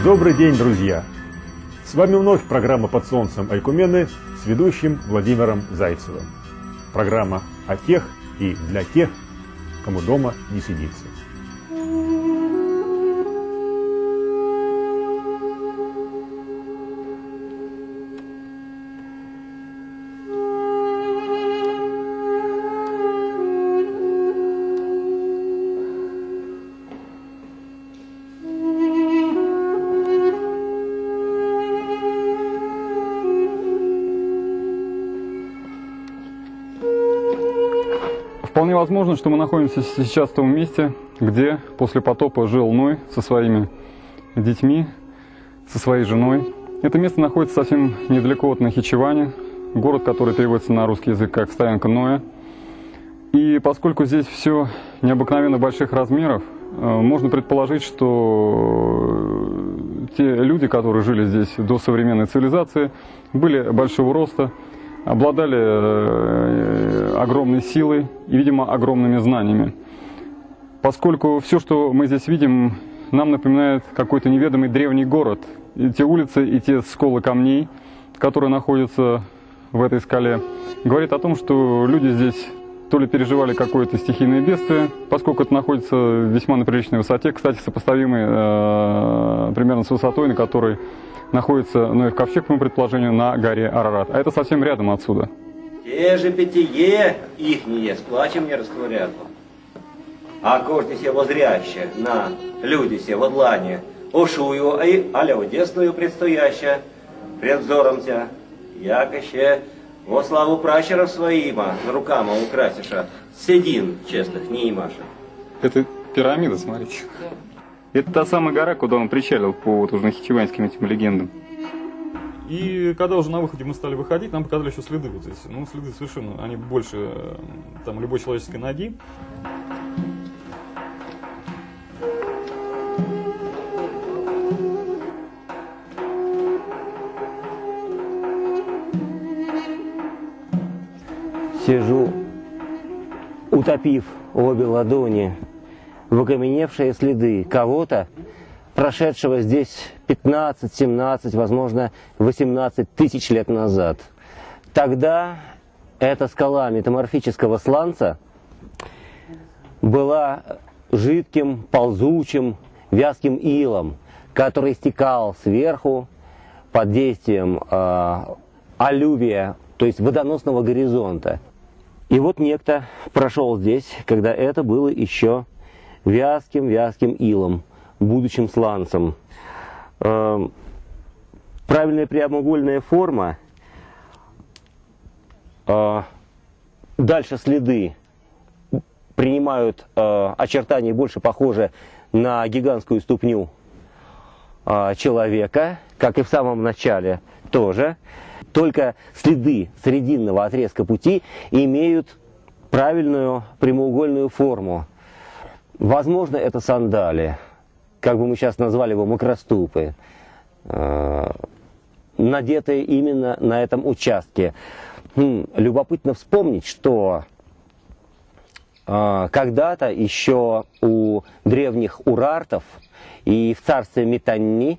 Добрый день, друзья! С вами вновь программа «Под солнцем Айкумены» с ведущим Владимиром Зайцевым. Программа о тех и для тех, кому дома не сидится. Вполне возможно, что мы находимся сейчас в том месте, где после потопа жил Ной со своими детьми, со своей женой. Это место находится совсем недалеко от Нахичевани, город, который переводится на русский язык как «Стоянка Ноя». И поскольку здесь все необыкновенно больших размеров, можно предположить, что те люди, которые жили здесь до современной цивилизации, были большого роста, обладали огромной силой и, видимо, огромными знаниями. Поскольку все, что мы здесь видим, нам напоминает какой-то неведомый древний город. И те улицы, и те сколы камней, которые находятся в этой скале, говорит о том, что люди здесь то ли переживали какое-то стихийное бедствие, поскольку это находится весьма на приличной высоте, кстати, сопоставимой примерно с высотой, на которой находится Ноев ковчег, по моему предположению, на горе Арарат. А это совсем рядом отсюда. Те же питье ихние с плачем не растворят. А кожни се возряще на люди се во длане, ошую, аля одесную предстояща, пред взором тя, якоще во славу пращеров своима рукама украсиша, седин честных не имаша. Это пирамида, смотрите. Это та самая гора, куда он причалил по вот уже нахичеванским этим легендам. И когда уже на выходе мы стали выходить, нам показали еще следы вот здесь. Ну, следы совершенно, они больше там любой человеческой ноги. Сижу, утопив обе ладони в окаменевшие следы кого-то, прошедшего здесь 15, 17, возможно, 18 тысяч лет назад. Тогда эта скала метаморфического сланца была жидким, ползучим, вязким илом, который стекал сверху под действием аллювия, то есть водоносного горизонта. И вот некто прошел здесь, когда это было еще вязким илом, будущим сланцем. Правильная прямоугольная форма, дальше следы принимают очертания больше похожие на гигантскую ступню человека, как и в самом начале тоже. Только следы срединного отрезка пути имеют правильную прямоугольную форму. Возможно, это сандали, как бы мы сейчас назвали его, макроступы, надетые именно на этом участке. Любопытно вспомнить, что когда-то еще у древних урартов и в царстве Митанни,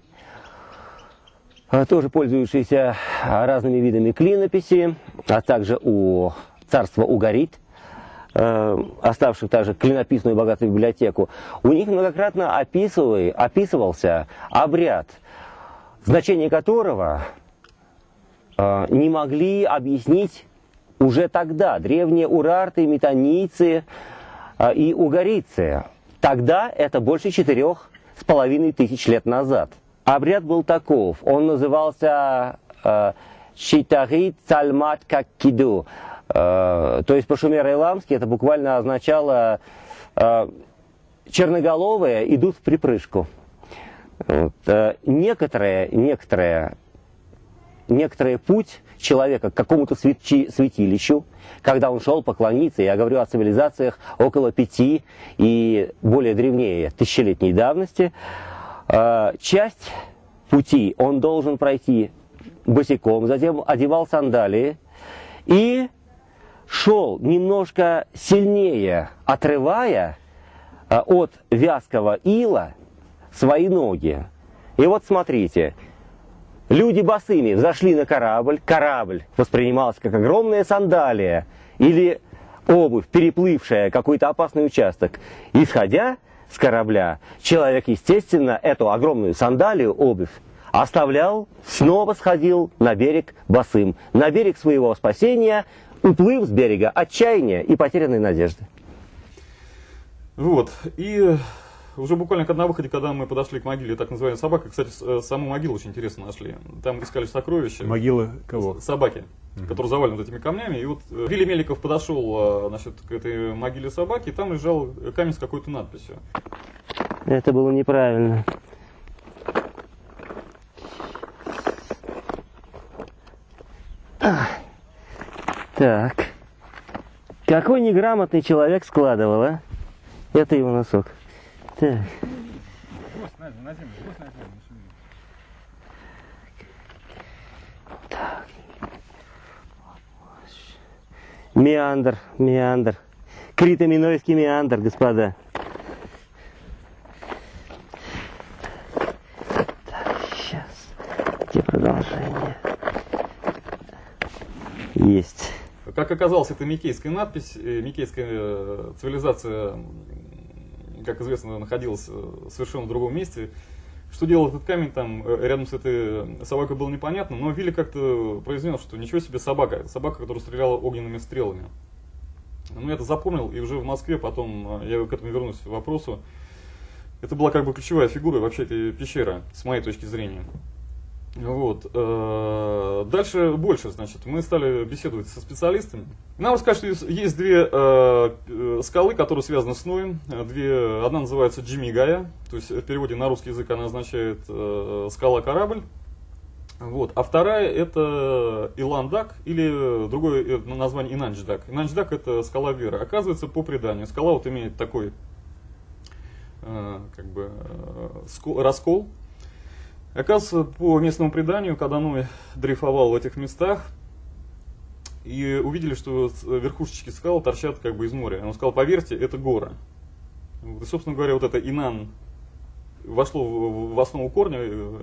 тоже пользующиеся разными видами клинописи, а также у царства Угарит, оставших также клинописную богатую библиотеку, у них многократно описывался обряд, значение которого не могли объяснить уже тогда древние урарты, метанийцы и угарийцы. Тогда это больше 4500 лет назад. Обряд был таков, он назывался «Шитарит цальмат каккиду», то есть по-шумеро-иламски это буквально означало «черноголовые идут в припрыжку». Некоторый путь человека к какому-то святилищу, когда он шел поклониться, я говорю о цивилизациях около 5 и более древнее тысячелетней давности, часть пути он должен пройти босиком, затем одевал сандалии и шел немножко сильнее, отрывая от вязкого ила свои ноги. И вот смотрите, люди босыми взошли на корабль, корабль воспринимался как огромная сандалия или обувь, переплывшая какой-то опасный участок. Исходя с корабля, человек, естественно, эту огромную сандалию, обувь, оставлял, снова сходил на берег босым, на берег своего спасения, уплыв с берега отчаяния и потерянной надежды. Вот, и уже буквально на выходе, когда мы подошли к могиле так называемой собаки, кстати, саму могилу очень интересно нашли. Там искали сокровища. Могила кого? Собаки, которые завалены вот этими камнями. И вот Вилли Меликов подошел, значит, к этой могиле собаки, и там лежал камень с какой-то надписью. Это было неправильно. Так. Какой неграмотный человек складывал, а? Это его носок. Так. Так. Меандр, меандр. Крито-минойский меандр, господа. Так, сейчас. Где продолжение? Есть. Как оказалось, это микейская надпись. Микейская цивилизация, как известно, находилась совершенно в другом месте. Что делал этот камень там рядом с этой собакой, было непонятно, но Вилли как-то произнес, что ничего себе собака. Собака, которая стреляла огненными стрелами. Ну, я это запомнил, и уже в Москве потом, я к этому вернусь к вопросу, это была как бы ключевая фигура вообще этой пещеры, с моей точки зрения. Вот. Дальше больше, значит, мы стали беседовать со специалистами. Нам рассказали, что есть две скалы, которые связаны с Ноем. Одна называется Джимигая, то есть в переводе на русский язык она означает скала-корабль. Вот. А вторая это Иландак, или другое название Инандждак. Инандждак это скала веры. Оказывается, по преданию, скала вот имеет такой как бы раскол. Оказывается, по местному преданию, когда Ной дрейфовал в этих местах, и увидели, что верхушечки скал торчат как бы из моря. Он сказал, поверьте, это гора. И, собственно говоря, вот это Инан вошло в основу корня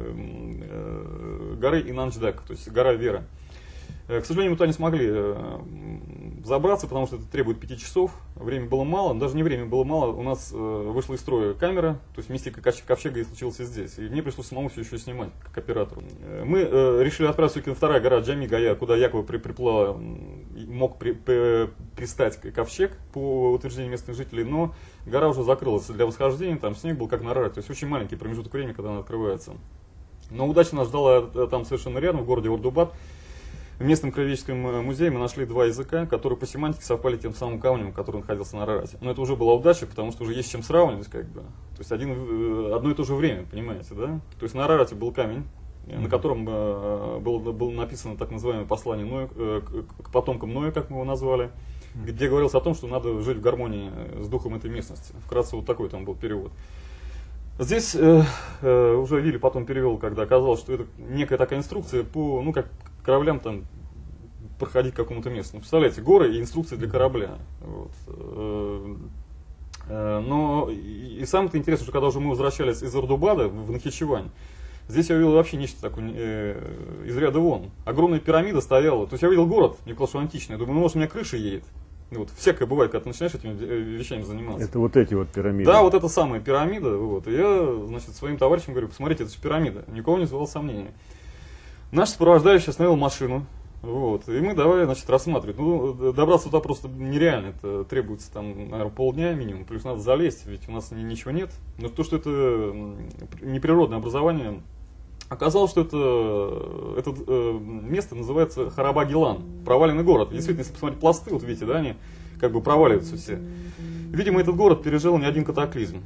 горы Инандждак, то есть гора Вера. К сожалению, мы туда не смогли забраться, потому что это требует 5 часов. Времени было мало, даже не времени было мало. У нас вышла из строя камера, то есть мистика ковчега и случилась здесь. И мне пришлось самому все еще снимать, как оператору. Мы решили отправиться на вторая гора Джами-Гая, куда якобы приплыла, мог пристать ковчег, по утверждению местных жителей, но гора уже закрылась для восхождения, там снег был как на Арарате, то есть очень маленький промежуток времени, когда она открывается. Но удача нас ждала там совершенно рядом, в городе Ордубад. В местном краеведческом музее мы нашли два языка, которые по семантике совпали тем самым камнем, который находился на Арарате. Но это уже была удача, потому что уже есть с чем сравнивать, как бы. То есть одно и то же время, понимаете, да? То есть на Арарате был камень, на котором было написано так называемое послание Ноя, к потомкам Ноя, как мы его назвали, где говорилось о том, что надо жить в гармонии с духом этой местности. Вкратце вот такой там был перевод. Здесь уже Вилли потом перевел, когда оказалось, что это некая такая инструкция по, ну, как кораблям там проходить к какому-то месту. Представляете, горы и инструкции для корабля. Вот. Но и самое интересное, что когда уже мы возвращались из Ордубада в Нахичевань, здесь я увидел вообще нечто такое из ряда вон. Огромная пирамида стояла. То есть я увидел город, мне казалось, что античный. Я думаю, ну, может, у меня крыша едет. Вот, всякое бывает, когда ты начинаешь этими вещами заниматься. Это вот эти вот пирамиды? Да, вот это самая пирамида. Вот. И я, значит, своим товарищам говорю, посмотрите, это же пирамида. Никого не вызывало сомнения. Наш сопровождающий остановил машину. Вот. И мы давай, значит, рассматривать. Ну, добраться туда просто нереально. Это требуется там, наверное, полдня минимум. Плюс надо залезть, ведь у нас ничего нет. Но то, что это неприродное образование, оказалось, что это место называется Харабагилан, проваленный город. Действительно, если посмотреть пласты, вот видите, да, они как бы проваливаются все. Видимо, этот город пережил не один катаклизм.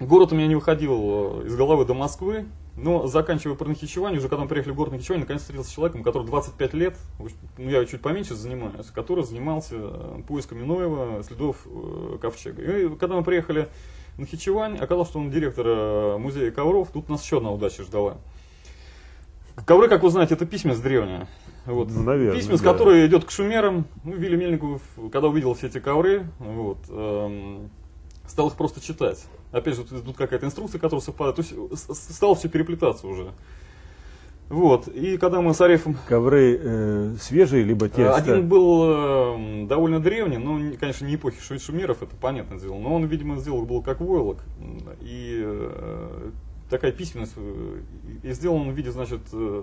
Город у меня не выходил из головы до Москвы, но заканчивая про Нахичевань, уже когда мы приехали в город Нахичевань, наконец встретился с человеком, который 25 лет, ну я чуть поменьше занимаюсь, который занимался поисками Ноева, следов ковчега. И когда мы приехали в Нахичевань, оказалось, что он директор музея ковров, тут нас еще одна удача ждала. Ковры, как вы знаете, это письменность древняя. Вот. Ну, наверное, Письменность, да. которая идет к шумерам. Ну, Вилли Мельников, когда увидел все эти ковры, вот, стал их просто читать. Опять же, тут какая-то инструкция, которая совпадает. То есть стало все переплетаться уже. Вот. И когда мы с Арефом... Ковры свежие, либо те... Один был довольно древний, но, конечно, не эпохи шумеров, это понятное дело. Но он, видимо, сделал был как войлок. И такая письменность. И сделан он в виде, значит,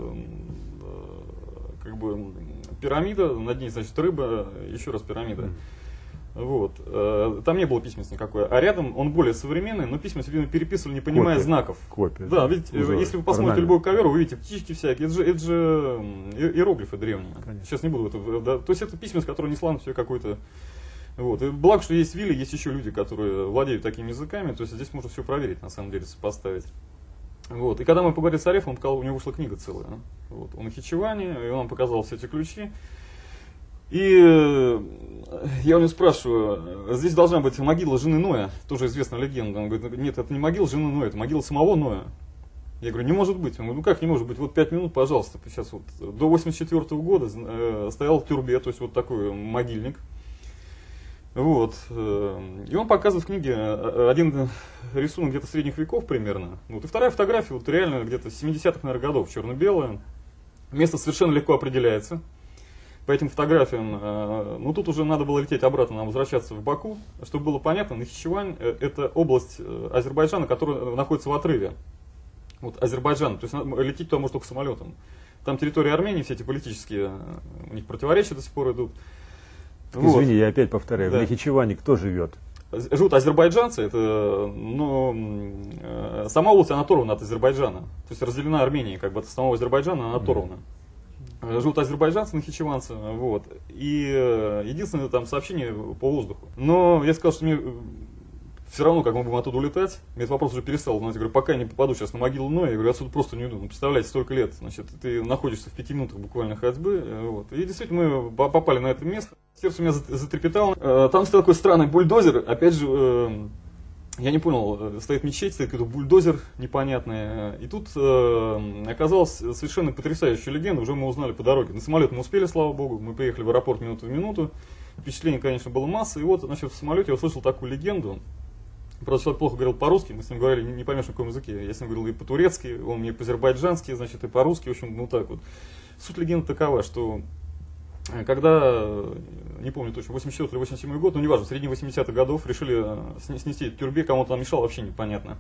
как бы пирамида, над ней, значит, рыба, еще раз пирамида. Вот. Там не было письменности никакой. А рядом он более современный, но письменность, видимо, переписывали, не понимая Копия. знаков. Копия. Да, ведь если вы посмотрите любой ковер, вы увидите птички всякие. Это же иероглифы древние. Конечно. Сейчас не буду это. Да, то есть это письменность, которая несла на себе какой-то. Вот. И благо, что есть Вилли, есть еще люди, которые владеют такими языками. То есть здесь можно все проверить, на самом деле, сопоставить. Вот. И когда мы поговорили с Арефом, он сказал, у него вышла книга целая. Вот. Он Нахичеване, и он нам показал все эти ключи. И я у него спрашиваю, здесь должна быть могила жены Ноя, тоже известная легенда. Он говорит, нет, это не могила жены Ноя, это могила самого Ноя. Я говорю, не может быть. Он говорит, ну как не может быть, вот 5 минут, пожалуйста. Сейчас вот до 1984 года стоял в тюрбе, то есть вот такой могильник. Вот. И он показывает в книге один рисунок где-то средних веков примерно. Вот. И вторая фотография, вот реально где-то 70-х, наверное, годов, черно-белая. Место совершенно легко определяется. По этим фотографиям, ну тут уже надо было лететь обратно, нам возвращаться в Баку, чтобы было понятно, Нахичевань это область Азербайджана, которая находится в отрыве. Вот Азербайджан, то есть лететь туда можно только самолетом. Там территория Армении, все эти политические, у них противоречия до сих пор идут. Извини, вот. Я опять повторяю, да. В Нахичеване кто живет? Живут азербайджанцы, это, ну, сама область, она оторвана от Азербайджана. То есть разделена Арменией, как бы от самого Азербайджана она оторвана. Живут азербайджанцы, нахичеванцы, вот. И единственное там сообщение по воздуху. Но я сказал, что мне все равно, как мы будем оттуда улетать, мне этот вопрос уже перестал. Я говорю, пока я не попаду сейчас на могилу Ноя, я говорю, отсюда просто не уйду. Ну, представляете, столько лет, значит, ты находишься в 5 минутах буквально ходьбы. Вот. И действительно мы попали на это место. Сердце у меня затрепетало. Там стоял такой странный бульдозер, опять же, я не понял, стоит мечеть, стоит какой-то бульдозер непонятный. И тут оказалась совершенно потрясающая легенда, уже мы узнали по дороге. На самолет мы успели, слава богу, мы приехали в аэропорт минуту в минуту. Впечатлений, конечно, было масса. И вот, значит, в самолете я услышал такую легенду. Правда, человек плохо говорил по-русски, мы с ним говорили не поймешь на каком языке. Я с ним говорил и по-турецки, он мне по-азербайджански, значит, и по-русски, в общем, ну так вот. Суть легенды такова, что когда, не помню точно, 84 или 87 год, ну неважно, в средние 80-х годов решили снести тюрьбе, кому-то там мешало, вообще непонятно.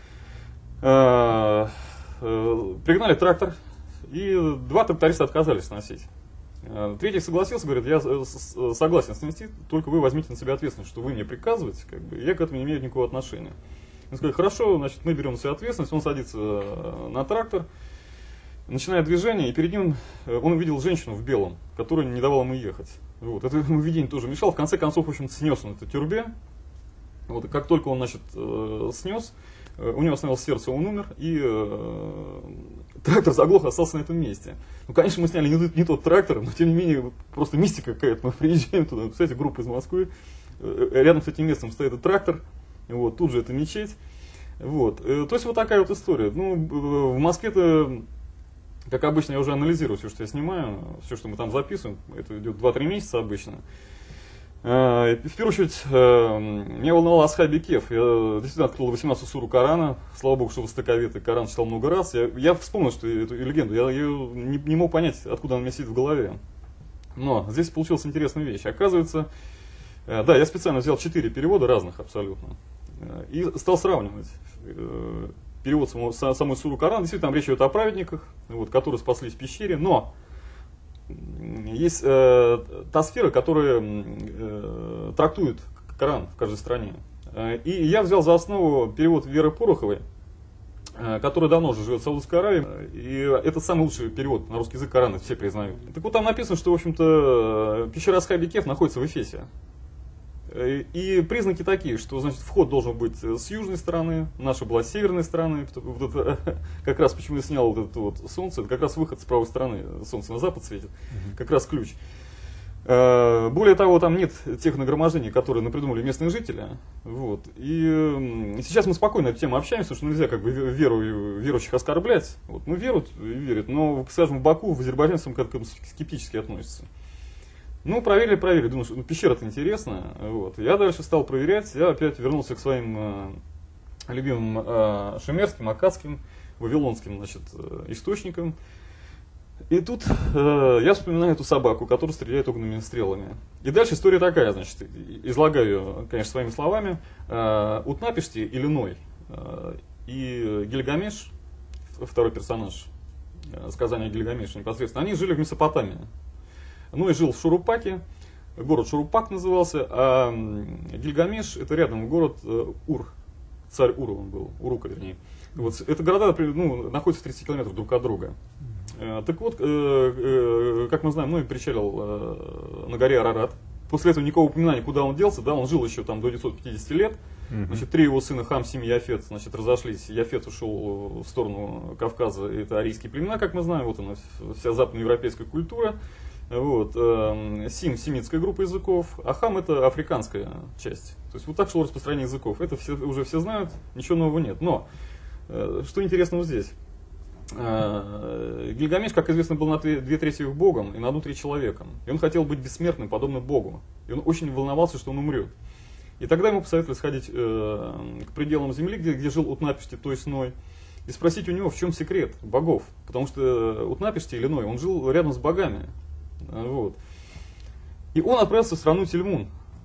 Пригнали трактор, и 2 тракториста отказались сносить. Третий согласился, говорит, я согласен снести, только вы возьмите на себя ответственность, что вы мне приказываете, как бы, я к этому не имею никакого отношения. Он сказал, хорошо, значит, мы берем на себя ответственность, он садится на трактор, начинает движение, и перед ним он увидел женщину в белом, которая не давала ему ехать. Вот. Это ему видение тоже мешало. В конце концов, в общем, снес он эту тюрбе. Вот. И как только он, значит, снес, у него остановилось сердце, он умер, и трактор заглох, остался на этом месте. Ну, конечно, мы сняли не тот трактор, но тем не менее, просто мистика какая-то. Мы приезжаем туда, кстати, группа из Москвы, рядом с этим местом стоит этот трактор, вот, тут же это мечеть. Вот. То есть вот такая вот история. Ну, в Москве-то, как обычно, я уже анализирую все, что я снимаю, все, что мы там записываем, это идет 2-3 месяца обычно. В первую очередь, меня волновал Асхаби Кеф. Я действительно открыл 18 суру Корана. Слава Богу, что востоковитый Коран читал много раз. Я вспомнил, что эту легенду, я ее не мог понять, откуда она у меня сидит в голове. Но здесь получилась интересная вещь. Оказывается, да, я специально взял 4 перевода разных абсолютно. И стал сравнивать. Перевод самой суры Корана. Действительно, там речь идет о праведниках, вот, которые спаслись в пещере. Но есть та сфера, которая трактует Коран в каждой стране. И я взял за основу перевод Веры Пороховой, которая давно уже живет в Саудовской Аравии. И это самый лучший перевод на русский язык Корана, все признают. Так вот там написано, что, в общем-то, пещера Асхаби Кеф находится в Эфесе. И признаки такие, что, значит, вход должен быть с южной стороны, наша была с северной стороны. Вот это, как раз почему я снял вот это вот солнце, это как раз выход с правой стороны, солнце на запад светит, как раз ключ. Более того, там нет тех нагромождений, которые напридумали местные жители. Вот. И сейчас мы спокойно на эту тему общаемся, потому что нельзя как бы верующих оскорблять. Вот. Ну, верят и верят, но, скажем, в Баку, в Азербайджане как-то скептически относятся. Ну, проверили, думаю, что пещера-то интересная. Вот. Я дальше стал проверять, я опять вернулся к своим любимым шумерским, аккадским, вавилонским, значит, источникам. И тут я вспоминаю эту собаку, которая стреляет огненными стрелами. И дальше история такая, значит, излагаю ее, конечно, своими словами. Утнапишти, Иллиной и Гильгамеш, второй персонаж сказания Гильгамеша непосредственно, они жили в Месопотамии. Ной жил в Шурупаке, город Шурупак назывался, а Гильгамеш это рядом город Ур, царь Ура он был, Урука вернее. Вот, это города находятся в 30 километрах друг от друга. Так вот, как мы знаем, Ной причалил на горе Арарат. После этого никакого упоминания, куда он делся, да, он жил еще там до 950 лет. Значит, 3 его сына, Хам, Сим и Яфет, значит, разошлись. Яфет ушел в сторону Кавказа, это арийские племена, как мы знаем, вот она, вся западноевропейская культура. Вот. Сим, семитская группа языков, а Хам это африканская часть. То есть вот так шло распространение языков. Это уже все знают, ничего нового нет. Но, что интересного здесь? Гильгамеш, как известно, был на 2/3 богом и на 1/3 человеком. И он хотел быть бессмертным, подобно богу. И он очень волновался, что он умрет. И тогда ему посоветовали сходить к пределам земли, где жил Утнапишти, то есть Ной, и спросить у него, в чем секрет богов. Потому что Утнапишти или Ной, он жил рядом с богами. Вот. И он отправился в страну Тельмун.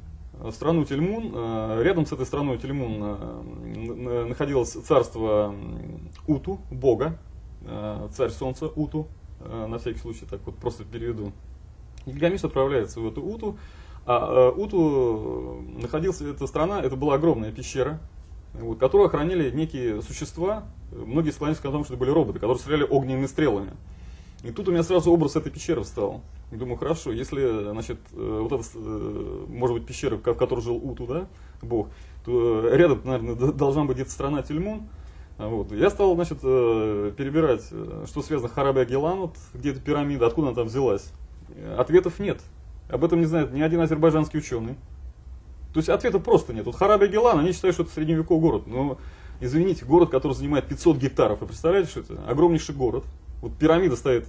Рядом с этой страной Тельмун находилось царство Уту, бога, царь солнца Уту, на всякий случай так вот просто переведу. Гильгамеш отправляется в эту Уту, а Уту находился, эта страна, это была огромная пещера, вот, которую охраняли некие существа, многие склонялись к тому, что это были роботы, которые стреляли огненными стрелами. И тут у меня сразу образ этой пещеры встал. И думаю, хорошо, если, значит, вот это, может быть, пещера, в которой жил Уту, да, бог, то рядом, наверное, должна быть где-то страна Тельмун. Вот. Я стал, значит, перебирать, что связано с Харабе-Агелан, вот, где эта пирамида, откуда она там взялась. Ответов нет. Об этом не знает ни один азербайджанский ученый. То есть ответа просто нет. Вот Харабе-Агелан, они считают, что это средневековый город. Но, извините, город, который занимает 500 гектаров. Вы представляете, что это? Огромнейший город. Вот пирамида стоит,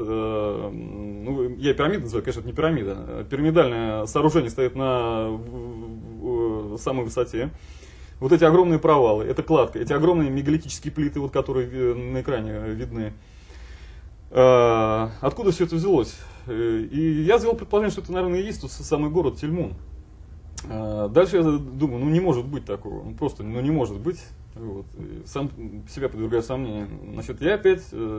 ну, я пирамиду называю, конечно, это не пирамида. Пирамидальное сооружение стоит на самой высоте. Вот эти огромные провалы, это кладка, эти огромные мегалитические плиты, вот, которые на экране видны. Откуда все это взялось? И я сделал предположение, что это, наверное, и есть тот самый город Тельмун. Дальше я думаю, ну не может быть такого, ну, просто не может быть. Вот. Сам себя подвергаю сомнению. Значит, я опять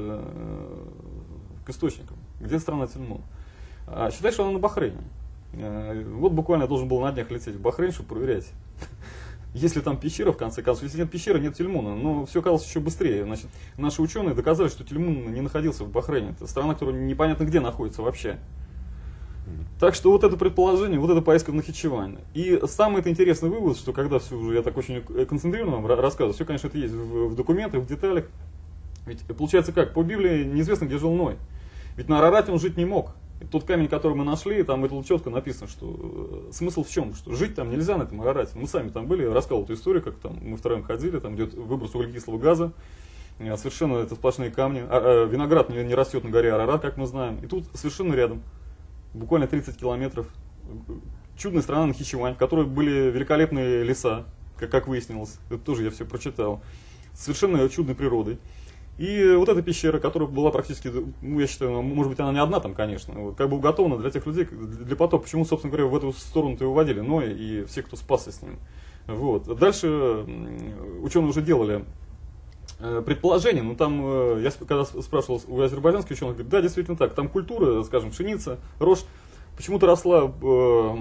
к источникам. Где страна Тельмун? Считай, что она на Бахрейне. Вот буквально я должен был на днях лететь в Бахрейн, чтобы проверять. Есть ли там пещера, в конце концов? Если нет пещеры, нет Тельмуна. Но все оказалось еще быстрее. Значит, наши ученые доказали, что Тельмун не находился в Бахрейне. Это страна, которая непонятно где находится вообще. Так что вот это предположение, вот эта поездка в Нахичевань. И самый интересный вывод, что когда все уже, я так очень концентрированно вам рассказываю, все, конечно, это есть в документах, в деталях. Ведь получается как, по Библии неизвестно, где жил Ной. Ведь на Арарате он жить не мог. И тот камень, который мы нашли, там это четко написано, что смысл в чем? Что жить там нельзя на этом Арарате. Мы сами там были, я рассказывал эту историю, как там мы втроем ходили, там идет выброс углекислого газа. Совершенно это сплошные камни. Виноград не растет на горе Арарат, как мы знаем. И тут совершенно рядом, буквально 30 километров, чудная страна Нахичевань, в которой были великолепные леса, как выяснилось. Это тоже я все прочитал. Совершенно чудной природой. И вот эта пещера, которая была практически, ну, я считаю, может быть, она не одна там, конечно, вот, как бы уготована для тех людей, для потока. Почему, собственно говоря, в эту сторону-то и уводили Ноя и все, кто спасся с ним. Вот. Дальше ученые уже делали предположение, но там, я когда спрашивал у азербайджанских ученых, говорят, да, действительно так, там культура, скажем, пшеница, рожь, почему-то росла в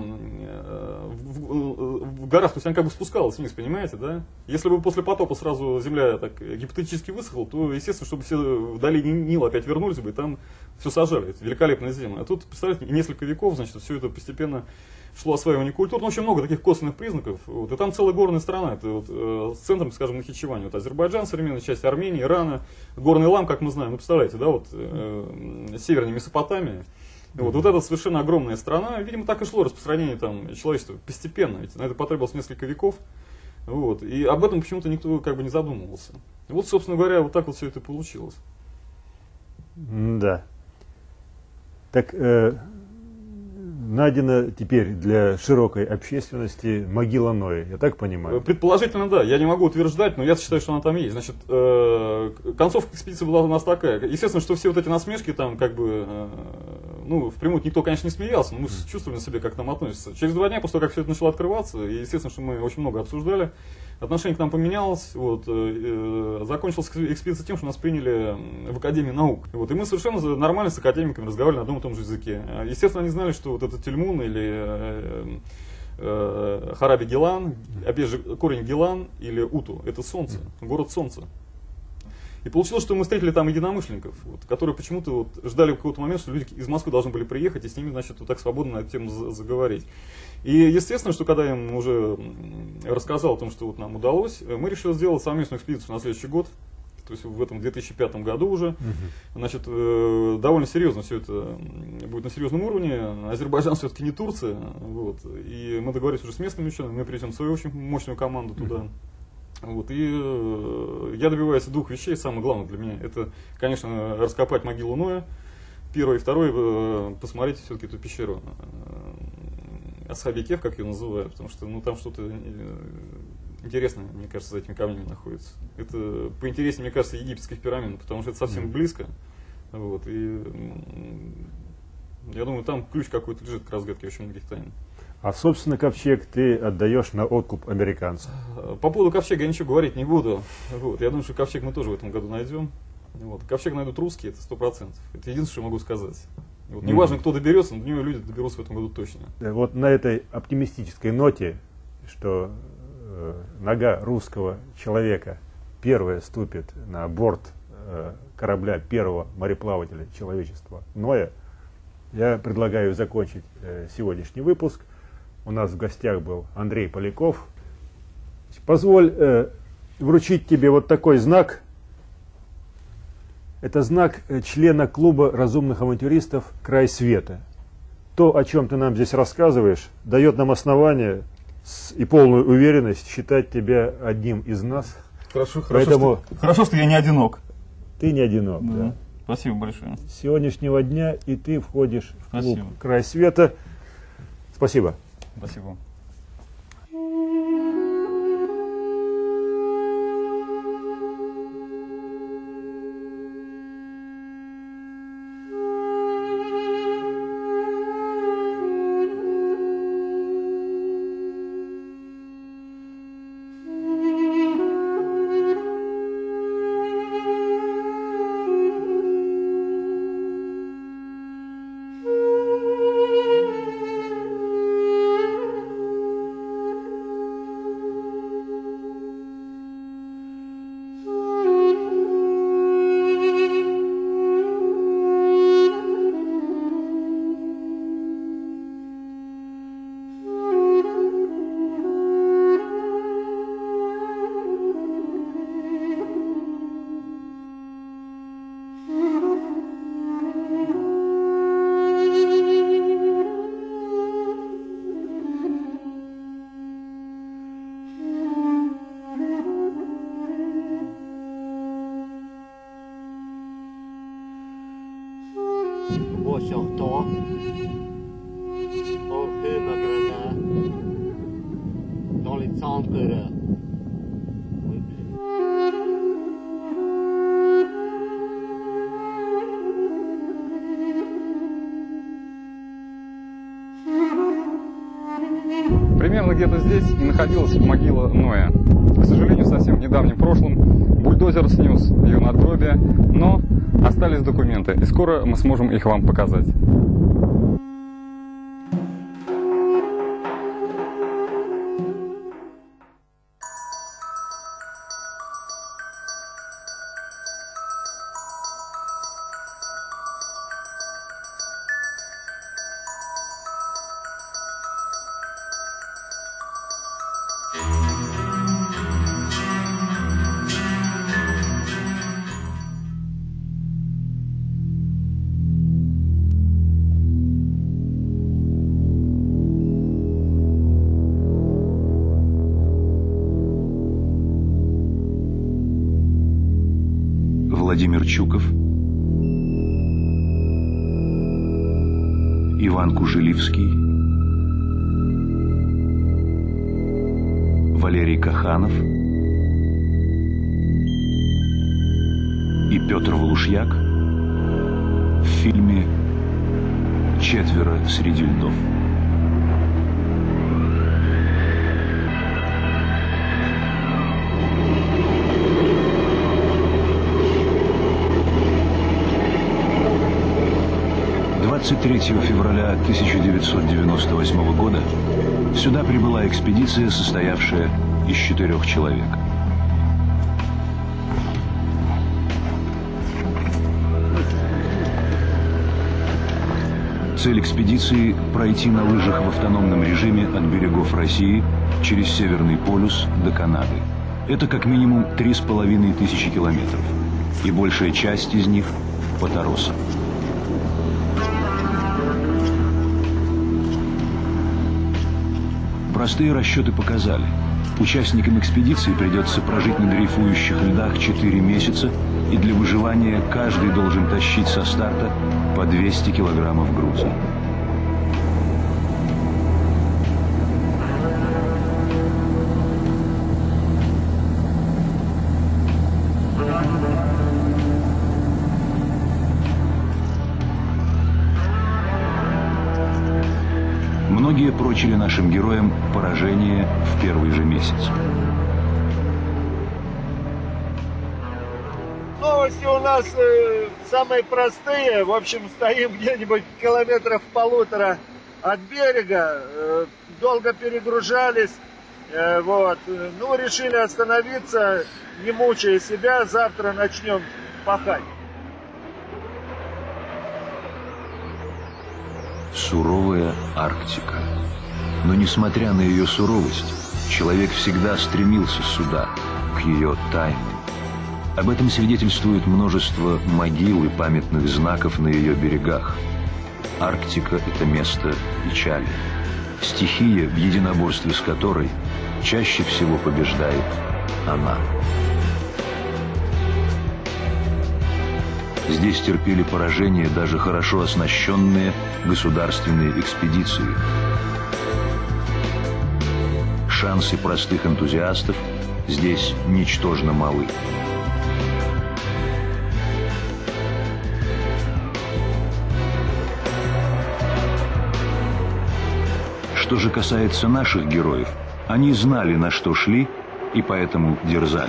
горах, то есть она как бы спускалась вниз, понимаете, да? Если бы после потопа сразу земля так гипотетически высохла, то, естественно, чтобы все в долине Нила опять вернулись бы, и там все сажали. Это великолепная земля. А тут, представляете, несколько веков, значит, все это постепенно шло осваивание культур. Ну, очень много таких косвенных признаков. Вот. И там целая горная страна. Это вот, с центром, скажем, Нахичевани. Вот Азербайджан, современная часть Армении, Ирана, горный Илам, как мы знаем. Ну, представляете, да, вот севернее Месопотамия. Вот эта совершенно огромная страна, видимо, так и шло распространение там человечества постепенно, ведь на это потребовалось несколько веков, вот, и об этом почему-то никто как бы не задумывался. Вот, собственно говоря, вот так вот все это получилось. Да. Так, найдена теперь для широкой общественности могила Ноя, я так понимаю? Предположительно, да. Я не могу утверждать, но я считаю, что она там есть. Значит, концовка экспедиции была у нас такая. Естественно, что все вот эти насмешки там как бы, ну, впрямую никто, конечно, не смеялся, но мы чувствовали на себе, как к нам относятся. Через 2 дня, после того, как все это начало открываться, и, естественно, что мы очень много обсуждали, отношение к нам поменялось. Вот, закончилась экспедиция тем, что нас приняли в Академии наук. Вот, и мы совершенно нормально с академиками разговаривали на одном и том же языке. Естественно, они знали, что вот это Тельмун или Хараби Гилан, опять же, корень Гилан или Уту, это солнце, город солнца. И получилось, что мы встретили там единомышленников, вот, которые почему-то вот ждали в какой-то момент, что люди из Москвы должны были приехать и с ними, значит, вот так свободно на эту тему заговорить. И естественно, что когда я им уже рассказал о том, что вот нам удалось, мы решили сделать совместную экспедицию на следующий год. То есть в этом 2005 году уже, значит, довольно серьезно все это будет на серьезном уровне. Азербайджан все-таки не Турция, вот, и мы договорились уже с местными учеными, мы привезем свою очень мощную команду туда. Вот, и я добиваюсь 2 вещей, самое главное для меня, это, конечно, раскопать могилу Ноя, первое, и второе, посмотреть все-таки эту пещеру Асхаби-Кеф, как ее называют, потому что, ну, там что-то интересное, мне кажется, за этими камнями находится. Это поинтереснее, мне кажется, египетских пирамид, потому что это совсем близко. Вот, и я думаю, там ключ какой-то лежит к разгадке очень многих тайн. А, собственно, ковчег ты отдаешь на откуп американцам? По поводу ковчега я ничего говорить не буду. Вот, я думаю, что ковчег мы тоже в этом году найдем. Вот, ковчег найдут русские, это 100%. Это единственное, что я могу сказать. Вот, неважно, кто доберется, но до него люди доберутся в этом году точно. Вот на этой оптимистической ноте, что нога русского человека первая ступит на борт корабля первого мореплавателя человечества Ноя, я предлагаю закончить сегодняшний выпуск. У нас в гостях был Андрей Поляков. Позволь вручить тебе вот такой знак. Это знак члена клуба разумных авантюристов «Край света». То, о чем ты нам здесь рассказываешь, дает нам основание и полную уверенность считать тебя одним из нас. Хорошо, что я не одинок. Ты не одинок, да. Спасибо большое. С сегодняшнего дня и ты входишь в клуб Спасибо. «Край света». Спасибо. Спасибо. Примерно где-то здесь и находилась могила Ноя. К сожалению, совсем в недавнем прошлом бульдозер снес ее надгробие, но остались документы, и скоро мы сможем их вам показать. Владимир Чуков, Иван Кужелевский, Валерий Каханов и Петр Волушьяк в фильме «Четверо среди льдов». «23 февраля 1998 года сюда прибыла экспедиция, состоявшая из 4 человек. Цель экспедиции – пройти на лыжах в автономном режиме от берегов России через Северный полюс до Канады. Это как минимум 3500 километров, и большая часть из них – по торосам. Простые расчеты показали, участникам экспедиции придется прожить на дрейфующих льдах 4 месяца, и для выживания каждый должен тащить со старта по 200 килограммов груза. Многие прочили нашим героям поражение в первый же месяц. Новости у нас самые простые. В общем, стоим где-нибудь километров 1,5 от берега. Долго перегружались. Вот. Ну, решили остановиться, не мучая себя. Завтра начнем пахать. Суровая Арктика. Но несмотря на ее суровость, человек всегда стремился сюда, к ее тайне. Об этом свидетельствует множество могил и памятных знаков на ее берегах. Арктика – это место печали. Стихия, в единоборстве с которой чаще всего побеждает она. Здесь терпели поражение даже хорошо оснащенные государственные экспедиции. Шансы простых энтузиастов здесь ничтожно малы. Что же касается наших героев, они знали, на что шли, и поэтому дерзали.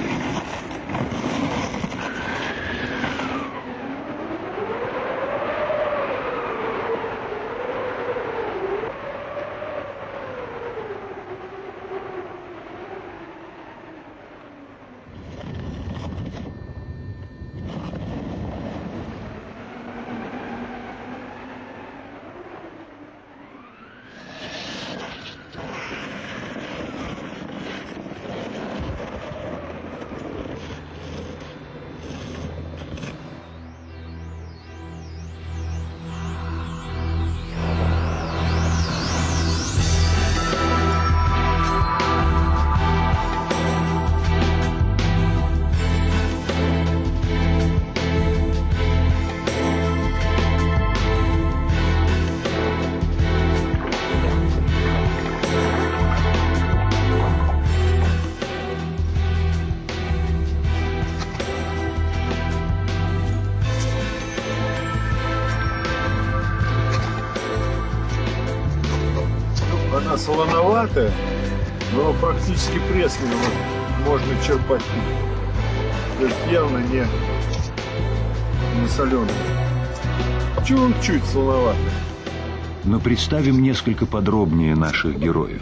Она солоноватая, но практически пресная, можно черпать. То есть явно не соленая. Чуть-чуть солоноватая. Но представим несколько подробнее наших героев.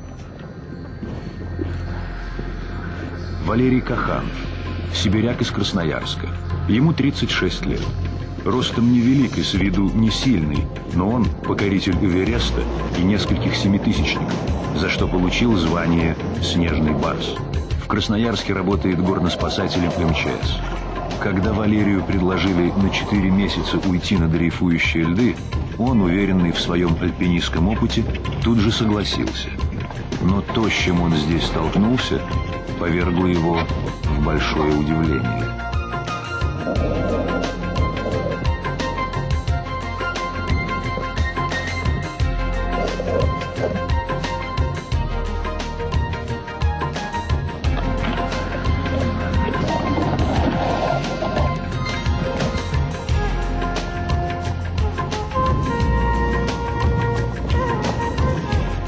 Валерий Каханов, сибиряк из Красноярска. Ему 36 лет. Ростом невелик и с виду не сильный, но он покоритель Эвереста и нескольких семитысячников, за что получил звание «Снежный барс». В Красноярске работает горноспасателем МЧС. Когда Валерию предложили на 4 месяца уйти на дрейфующие льды, он, уверенный в своем альпинистском опыте, тут же согласился. Но то, с чем он здесь столкнулся, повергло его в большое удивление.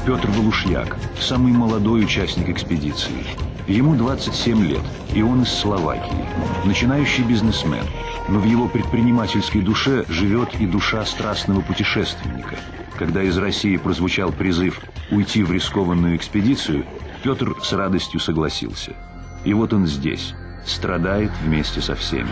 Петр Волушьяк, самый молодой участник экспедиции. Ему 27 лет, и он из Словакии. Начинающий бизнесмен, но в его предпринимательской душе живет и душа страстного путешественника. Когда из России прозвучал призыв уйти в рискованную экспедицию, Петр с радостью согласился. И вот он здесь, страдает вместе со всеми.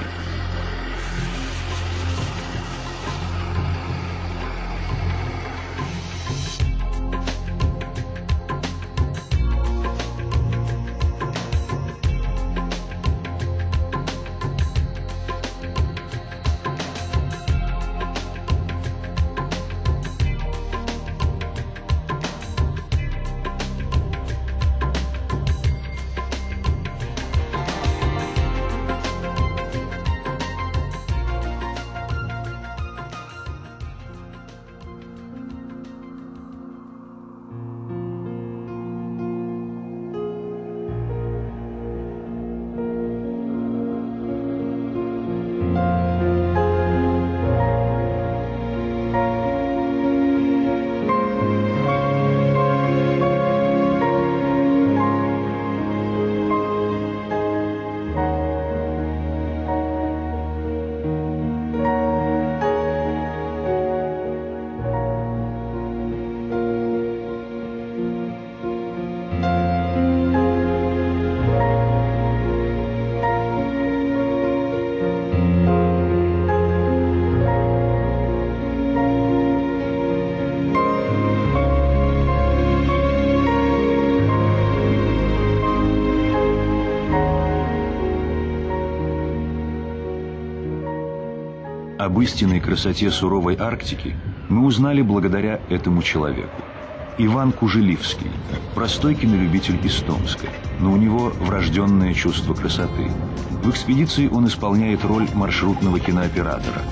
Об истинной красоте суровой Арктики мы узнали благодаря этому человеку. Иван Кужелівський, простой кинолюбитель из Томска, но у него врожденное чувство красоты. В экспедиции он исполняет роль маршрутного кинооператора.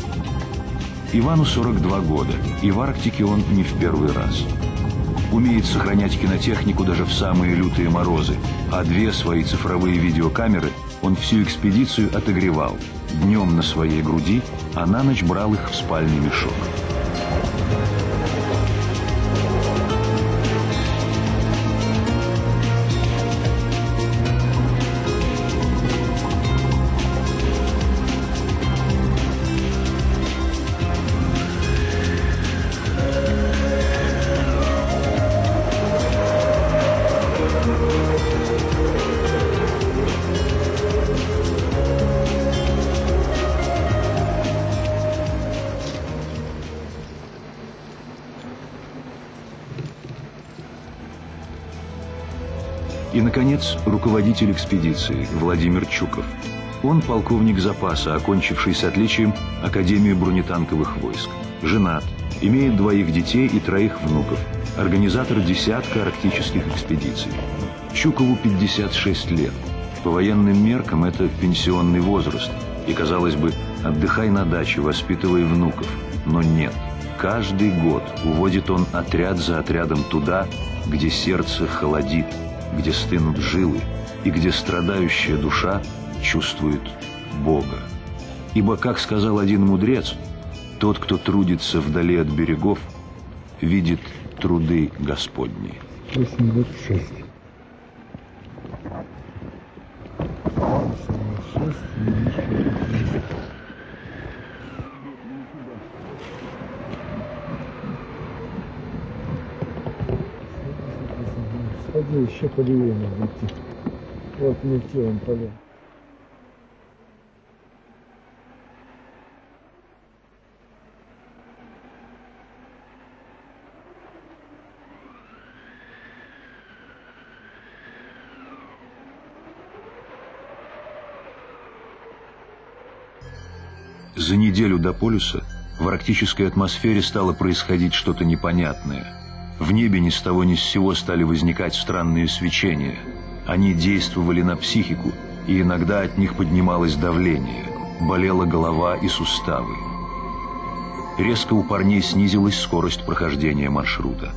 Ивану 42 года, и в Арктике он не в первый раз. Умеет сохранять кинотехнику даже в самые лютые морозы, а 2 свои цифровые видеокамеры он всю экспедицию отогревал. Днем на своей груди, а на ночь брал их в спальный мешок. И, наконец, руководитель экспедиции Владимир Чуков. Он полковник запаса, окончивший с отличием Академию бронетанковых войск. Женат, имеет 2 детей и 3 внуков. Организатор десятка арктических экспедиций. Чукову 56 лет. По военным меркам это пенсионный возраст. И, казалось бы, отдыхай на даче, воспитывай внуков. Но нет. Каждый год уводит он отряд за отрядом туда, где сердце холодит, где стынут жилы и где страдающая душа чувствует Бога. Ибо, как сказал один мудрец, тот, кто трудится вдали от берегов, видит труды Господни. 8:26. Сходи, еще по левее надо идти. Вот мы телом полем. За неделю до полюса в арктической атмосфере стало происходить что-то непонятное. В небе ни с того ни с сего стали возникать странные свечения. Они действовали на психику, и иногда от них поднималось давление. Болела голова и суставы. Резко у парней снизилась скорость прохождения маршрута.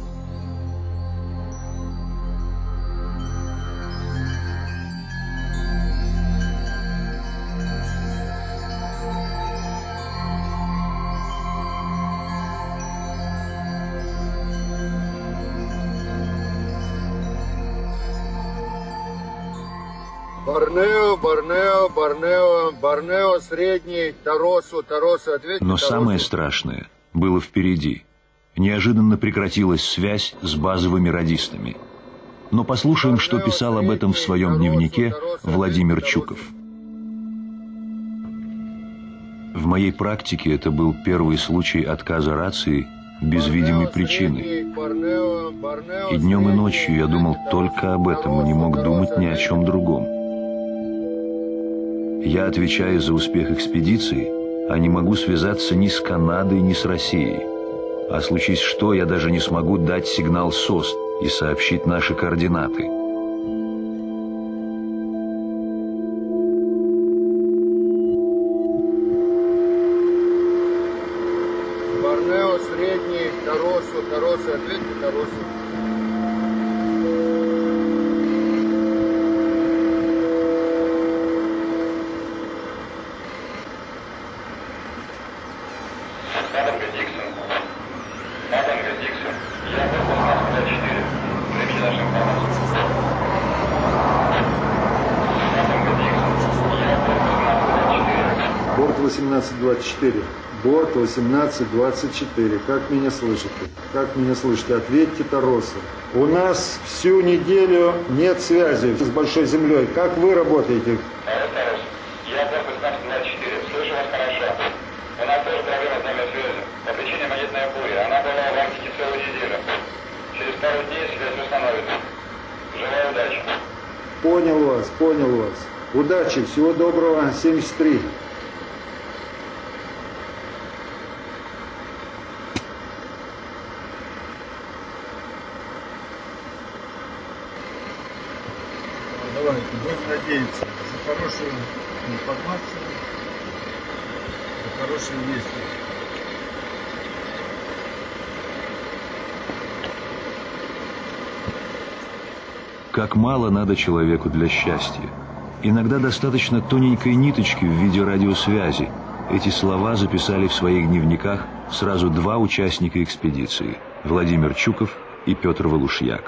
Борнео, средний, Торосу, ответьте. Но самое страшное было впереди. Неожиданно прекратилась связь с базовыми радистами. Но послушаем, что писал об этом в своем дневнике Владимир Чуков. В моей практике это был первый случай отказа рации без видимой причины. И днем, и ночью я думал только об этом и не мог думать ни о чем другом. Я отвечаю за успех экспедиции, а не могу связаться ни с Канадой, ни с Россией. А случись что, я даже не смогу дать сигнал СОС и сообщить наши координаты. Борнео, средний, Торосу, ответьте, Торосу. Борт 1824. Борт 1824. Как меня слышите? Как меня слышите? Ответьте, Торосу. У нас всю неделю нет связи с Большой Землей. Как вы работаете? Я борт 1824. Слышу вас хорошо. У нас тоже проблема с номером связи. По причине магнитной бури. Она была в Арктике целую неделю. Через пару дней связь восстановится. Желаю удачи. Понял вас, понял вас. Удачи, всего доброго, 73. Давайте, будем надеяться за хорошую информацию, за хорошие вести. Как мало надо человеку для счастья. Иногда достаточно тоненькой ниточки в виде радиосвязи. Эти слова записали в своих дневниках сразу два участника экспедиции – Владимир Чуков и Петр Волушьяк.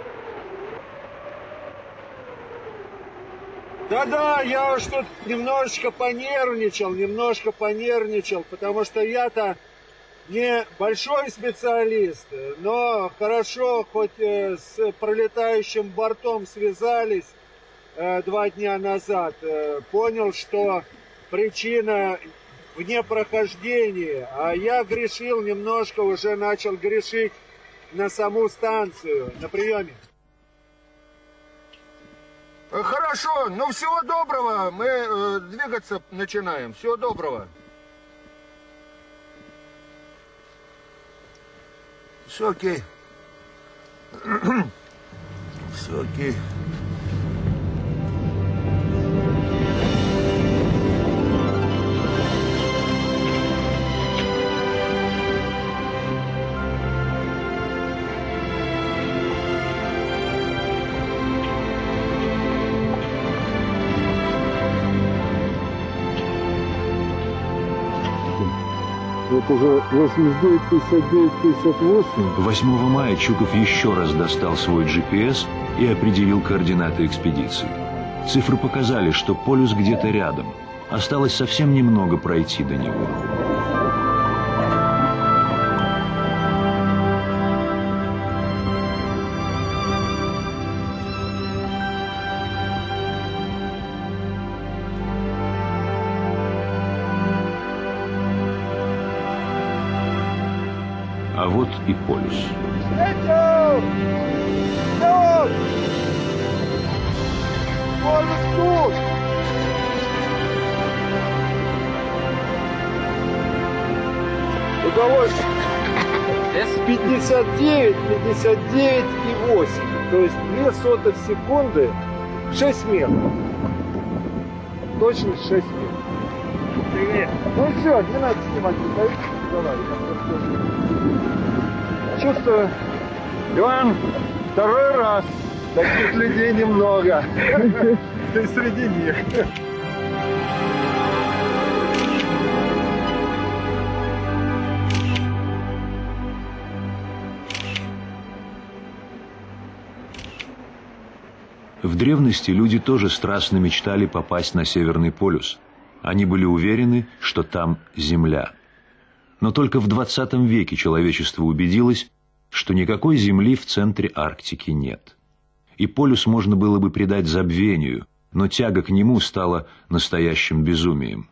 Да-да, я уж тут немножко понервничал, потому что я-то не большой специалист, но хорошо, хоть с пролетающим бортом связались 2 дня назад, понял, что причина в непрохождении, а я грешил немножко, уже начал грешить на саму станцию, на приеме. Хорошо, ну всего доброго, мы двигаться начинаем, всего доброго. Все окей. Все окей. Вот уже 89, 59, 58. 8 мая Чуков еще раз достал свой GPS и определил координаты экспедиции. Цифры показали, что полюс где-то рядом. Осталось совсем немного пройти до него. А вот и полюс. Удалось 59,8. То есть 0,02 секунды, 6 метров. Точность 6 метров. Привет. Ну все, не надо снимать. Давай, чувствую, Иван, второй раз. Таких людей немного. Ты среди них. В древности люди тоже страстно мечтали попасть на Северный полюс. Они были уверены, что там Земля. Но только в 20 веке человечество убедилось, что никакой Земли в центре Арктики нет. И полюс можно было бы предать забвению, но тяга к нему стала настоящим безумием.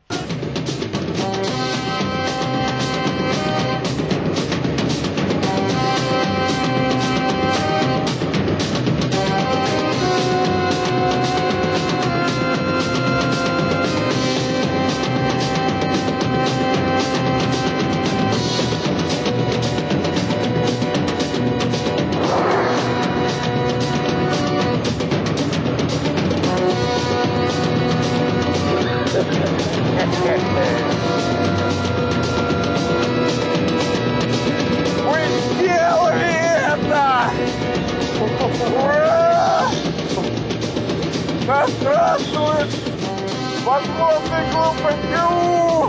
Да здравствует подводный глупый.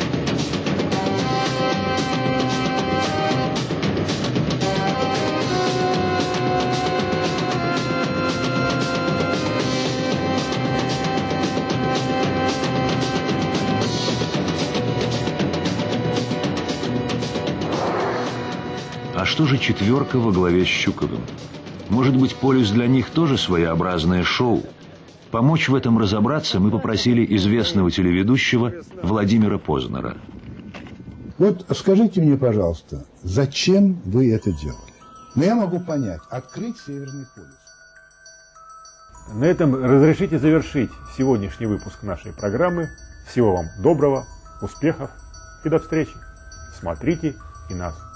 А что же четверка во главе с Щуковым? Может быть, полюс для них тоже своеобразное шоу? Помочь в этом разобраться мы попросили известного телеведущего Владимира Познера. Вот скажите мне, пожалуйста, зачем вы это делали? Но я могу понять, открыть Северный полюс. На этом разрешите завершить сегодняшний выпуск нашей программы. Всего вам доброго, успехов и до встречи. Смотрите и нас